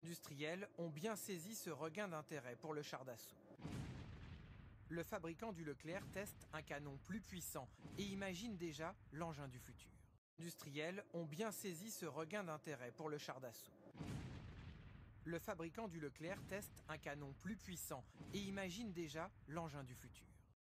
Industriels ont bien saisi ce regain d'intérêt pour le char d'assaut. Le fabricant du Leclerc teste un canon plus puissant et imagine déjà l'engin du futur. Industriels ont bien saisi ce regain d'intérêt pour le char d'assaut. Le fabricant du Leclerc teste un canon plus puissant et imagine déjà l'engin du futur.